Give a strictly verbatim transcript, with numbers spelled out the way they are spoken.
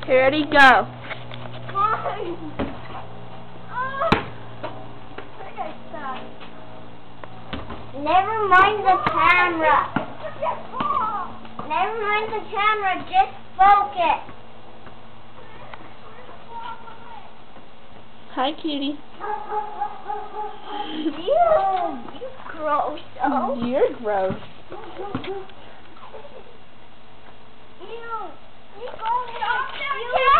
Okay, ready, go. Fine. Oh, I got stuck. Never mind the camera. Never mind the camera, just focus. Hi, cutie. You, you gross. Oh. You're gross. Ew. You go. You